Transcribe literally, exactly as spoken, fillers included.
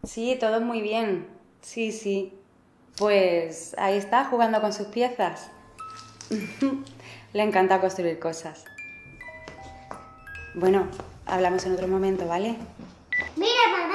Sí, todo muy bien. Sí, sí. Pues ahí está, jugando con sus piezas. Le encanta construir cosas. Bueno, hablamos en otro momento, ¿vale? Mira,